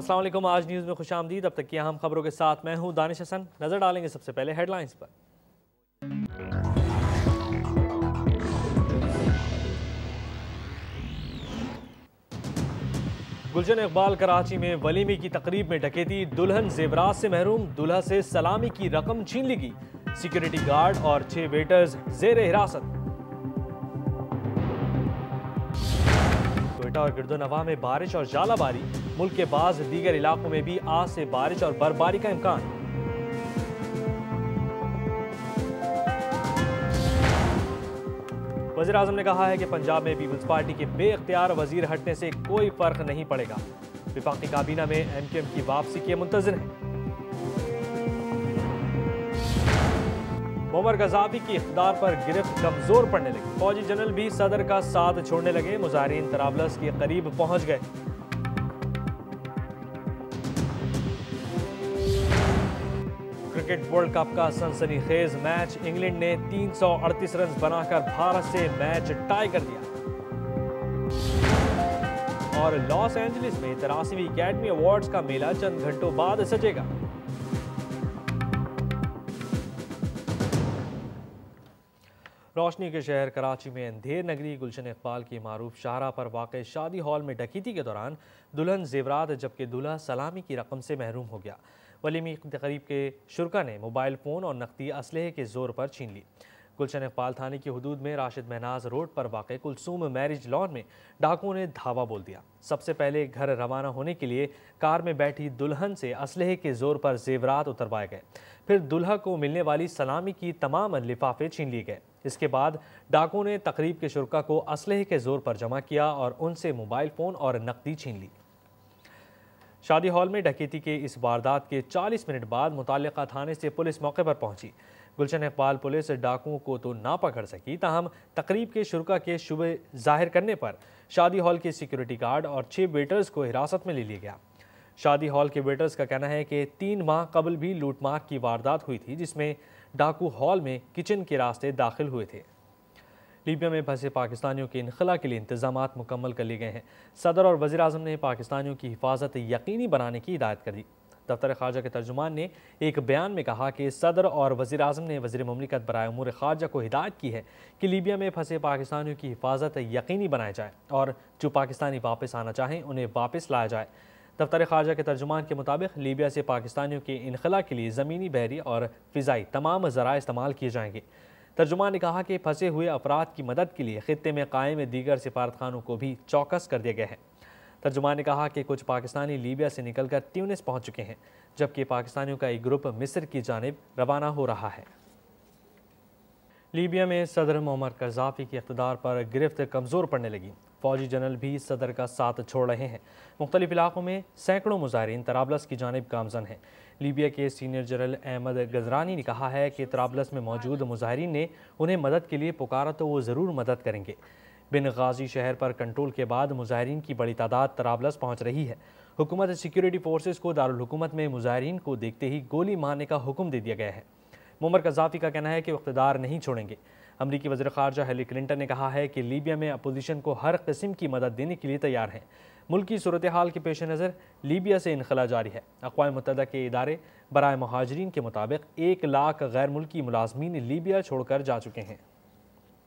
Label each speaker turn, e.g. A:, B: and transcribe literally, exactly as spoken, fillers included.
A: अस्सलाम वालेकुम। आज न्यूज़ में खुशामदीद। अब तक की अहम खबरों के साथ मैं हूं दानिश हसन। नजर डालेंगे सबसे पहले हेडलाइंस पर। गुलशन इकबाल कराची में वलीमे की तकरीब में डकैती, दुल्हन जेवरात से महरूम, दूल्हा से सलामी की रकम छीन ली गई। सिक्योरिटी गार्ड और छह वेटर्स जेर हिरासत। कोयटा और गिरदोनवा में बारिश और जालाबारी, मुल्क के बाज दीगर इलाकों में भी आज से बारिश और बर्फबारी का इम्कान। वज़ीर आज़म ने कहा है कि पंजाब में पीपल्स पार्टी के बेइख्तियार वजीर हटने से कोई फर्क नहीं पड़ेगा। विफाकी काबीना में एम क्यू एम की वापसी के मुंतज़िर हैं। मुअम्मर गद्दाफी की इख्तिदार पर गिरफ्त कमजोर पड़ने लगी। फौजी जनरल भी सदर का साथ छोड़ने लगे। मुजाहिरीन तराबलस के करीब पहुंच गए। क्रिकेट वर्ल्ड कप का सनसनीखेज मैच, इंग्लैंड ने तीन सौ अड़तीस रन बनाकर भारत से मैच टाई कर दिया। और लॉस एंजलिस में तिरासीवीं एकेडमी अवार्ड्स का मेला चंद घंटों बाद सजेगा। रोशनी के शहर कराची में अंधेर नगरी गुलशन इकबाल की मारूफ शाहरा पर वाक़ शादी हॉल में डकैती के दौरान दुल्हन जेवरात जबकि दूल्हा सलामी की रकम से महरूम हो गया। वलीमी तकरीब के शुरका ने मोबाइल फ़ोन और नकदी असलहे के जोर पर छीन ली। गुलशन इकबाल थाने की हदूद में राशिद महनाज रोड पर वाक़ कुलसूम मैरिज लॉन में डाकुओं ने धावा बोल दिया। सबसे पहले घर रवाना होने के लिए कार में बैठी दुल्हन से असलहे के जोर पर जेवरात उतरवाए गए। फिर दुल्हा को मिलने वाली सलामी की तमाम लिफाफे छीन लिए गए। इसके बाद डाकुओं ने तकरीब के शुरका को असलहे के जोर पर जमा किया और उनसे मोबाइल फ़ोन और नकदी छीन ली। शादी हॉल में डकैती के इस वारदात के चालीस मिनट बाद मुताल्लिका थाने से पुलिस मौके पर पहुंची। गुलशन इकबाल पुलिस डाकुओं को तो ना पकड़ सकी, ताहम तकरीब के शुरका के शुबे जाहिर करने पर शादी हॉल के सिक्योरिटी गार्ड और छह वेटर्स को हिरासत में ले लिया गया। शादी हॉल के वेटर्स का कहना है कि तीन माह कबल भी लूटमार की वारदात हुई थी, जिसमें डाकू हॉल में किचन के रास्ते दाखिल हुए थे। लीबिया में फंसे पाकिस्तानियों के इनखला के लिए इंतजामात मुकम्मल कर लिए गए हैं। सदर और वज़ीर आज़म ने पाकिस्तानियों की हिफाजत यकीनी बनाने की हिदायत कर दी। दफ्तर खारजा के तर्जुमान ने एक बयान में कहा कि सदर और वज़ीर आज़म ने वज़ीर मुमलिकत बराए उमूर खारजा को हिदायत की है कि लीबिया में फंसे पाकिस्तानियों की हिफाजत यकीनी बनाई जाए और जो पाकिस्तानी वापस आना चाहें उन्हें वापस लाया जाए। दफ्तर खारजा के तर्जुमान के मुताबिक लीबिया से पाकिस्तानियों के इनखला के लिए ज़मीनी, बहरी और फ़िज़ाई तमाम ज़राए इस्तेमाल किए जाएंगे। तर्जुमान ने कहा कि फंसे हुए अफराद की मदद के लिए खित्ते में कायम दीगर सिफारतखानों को भी चौकस कर दिया गया है। तर्जुमान ने कहा कि कुछ पाकिस्तानी लीबिया से निकलकर ट्यूनिस पहुंच चुके हैं, जबकि पाकिस्तानियों का एक ग्रुप मिस्र की जानिब रवाना हो रहा है। लीबिया में सदर मुअम्मर गद्दाफी की इक़्तिदार पर गिरफ्त कमज़ोर पड़ने लगी। फौजी जनरल भी सदर का साथ छोड़ रहे हैं। मुख्तलिफ इलाकों में सैकड़ों मुजाहिरीन तराबलस की जानिब गामजन हैं। लीबिया के सीनियर जनरल अहमद गजरानी ने कहा है कि तराबलस में मौजूद मुजाहिरीन ने उन्हें मदद के लिए पुकारा तो वो ज़रूर मदद करेंगे। बिन गाजी शहर पर कंट्रोल के बाद मुजाहिरीन की बड़ी तादाद तराबलस पहुँच रही है। हुकूमत सिक्योरिटी फोर्सेस को दारुल हुकूमत में मुजाहिरीन को देखते ही गोली मारने का हुक्म दे दिया गया है। मुअम्मर गद्दाफी का कहना है कि वो इक़्तिदार नहीं छोड़ेंगे। अमरीकी वज़ीर ख़ारजा हिलरी क्लिंटन ने कहा है कि लीबिया में अपोजिशन को हर किस्म की मदद देने के लिए तैयार हैं। मुल्क की सूरत हाल के पेश नज़र लीबिया से इनखला जारी है। अक़वाम मुत्तहदा के इदारे बराए महाजरीन के मुताबिक एक लाख गैर मुल्की मुलाजमीन लीबिया छोड़कर जा चुके हैं।